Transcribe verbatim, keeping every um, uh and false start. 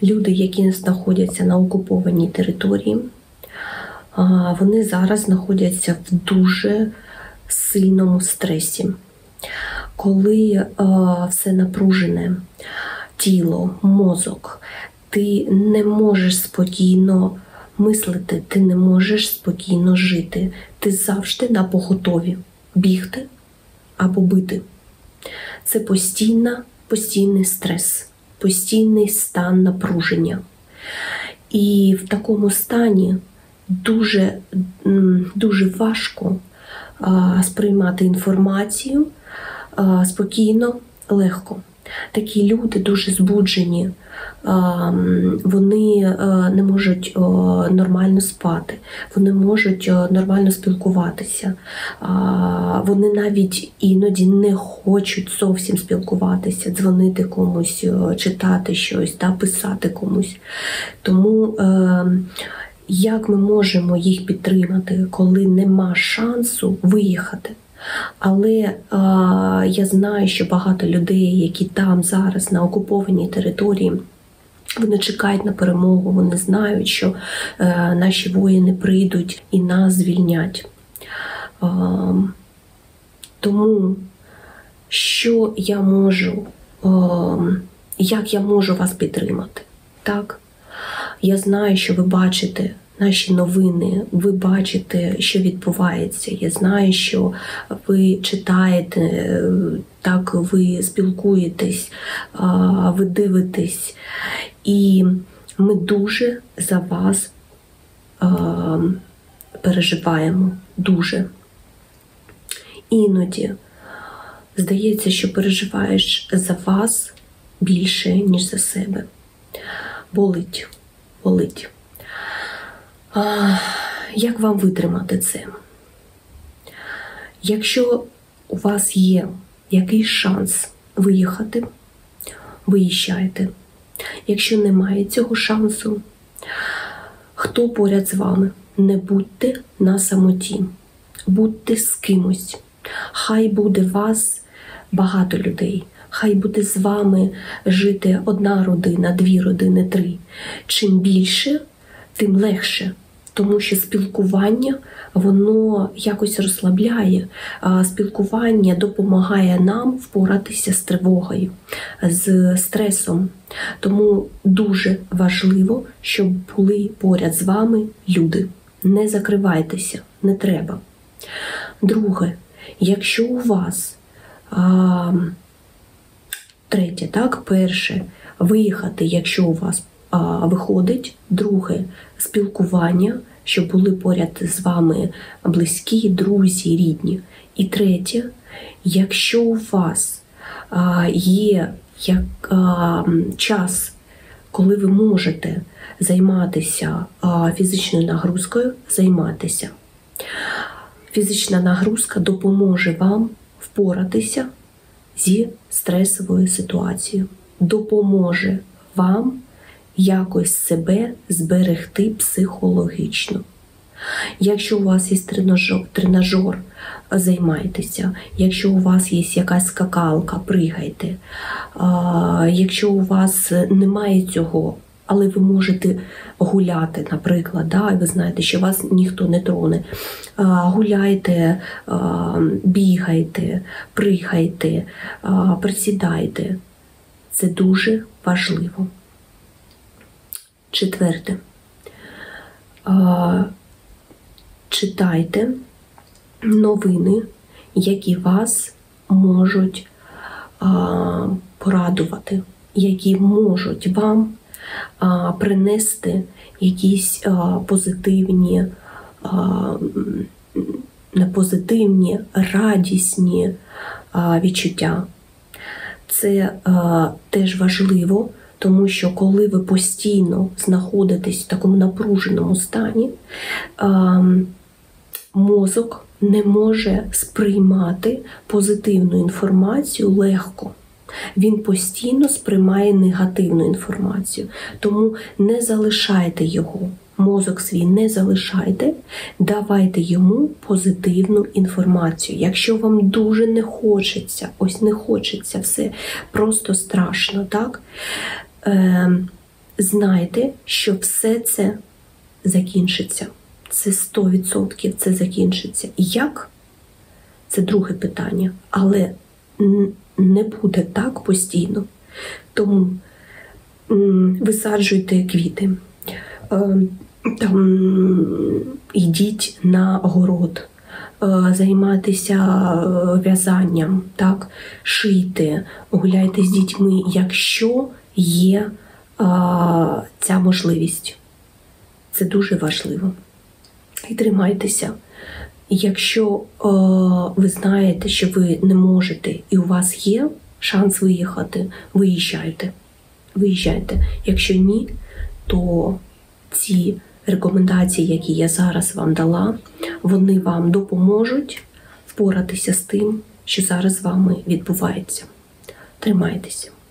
люди, які знаходяться на окупованій території, вони зараз знаходяться в дуже сильному стресі. Коли все напружене, тіло, мозок, ти не можеш спокійно мислити, ти не можеш спокійно жити. Ти завжди на поготові бігти або бити. Це постійна, постійний стрес, постійний стан напруження. І в такому стані дуже, дуже важко а, сприймати інформацію а, спокійно, легко. Такі люди дуже збуджені, вони не можуть нормально спати, вони можуть нормально спілкуватися, вони навіть іноді не хочуть зовсім спілкуватися, дзвонити комусь, читати щось, та писати комусь. Тому як ми можемо їх підтримати, коли нема шансу виїхати? Але а, я знаю, що багато людей, які там зараз на окупованій території, вони чекають на перемогу, вони знають, що е, наші воїни прийдуть і нас звільнять. Е, тому що я можу, е, як я можу вас підтримати? Так? Я знаю, що ви бачите наші новини, ви бачите, що відбувається. Я знаю, що ви читаєте, так, ви спілкуєтесь, ви дивитесь. І ми дуже за вас переживаємо. Дуже. Іноді здається, що переживаєш за вас більше, ніж за себе. Болить. Болить. А, як вам витримати це? Якщо у вас є якийсь шанс виїхати, виїжджайте. Якщо немає цього шансу, хто поряд з вами? Не будьте на самоті. Будьте з кимось. Хай буде вас багато людей. Хай буде з вами жити одна родина, дві родини, три. Чим більше, тим легше. Тому що спілкування, воно якось розслабляє. Спілкування допомагає нам впоратися з тривогою, з стресом. Тому дуже важливо, щоб були поряд з вами люди. Не закривайтеся, не треба. Друге, якщо у вас... А, третє, так, перше, виїхати, якщо у вас виходить. Друге – спілкування, щоб були поряд з вами близькі, друзі, рідні. І третє – якщо у вас є як, час, коли ви можете займатися фізичною нагрузкою, займатися. Фізична нагрузка допоможе вам впоратися зі стресовою ситуацією, допоможе вам якось себе зберегти психологічно. Якщо у вас є тренажер, тренажер, займайтеся. Якщо у вас є якась скакалка, пригайте. Якщо у вас немає цього, але ви можете гуляти, наприклад, да, і ви знаєте, що вас ніхто не троне. Гуляйте, бігайте, пригайте, присідайте. Це дуже важливо. Четверте. Читайте новини, які вас можуть порадувати, які можуть вам принести якісь позитивні, не позитивні, радісні відчуття. Це теж важливо, тому що коли ви постійно знаходитесь в такому напруженому стані, мозок не може сприймати позитивну інформацію легко. Він постійно сприймає негативну інформацію. Тому не залишайте його, мозок свій не залишайте, давайте йому позитивну інформацію. Якщо вам дуже не хочеться, ось не хочеться, все просто страшно, так? Е, знайте, що все це закінчиться. Це сто відсотків це закінчиться. Як? Це друге питання. Але не буде так постійно. Тому висаджуйте квіти, там, йдіть на город, займайтеся в'язанням, так, шийте, гуляйте з дітьми, якщо є а, ця можливість. Це дуже важливо. І тримайтеся. Якщо а, ви знаєте, що ви не можете і у вас є шанс виїхати, виїжджайте. Виїжджайте. Якщо ні, то ці рекомендації, які я зараз вам дала, вони вам допоможуть впоратися з тим, що зараз з вами відбувається. Тримайтеся.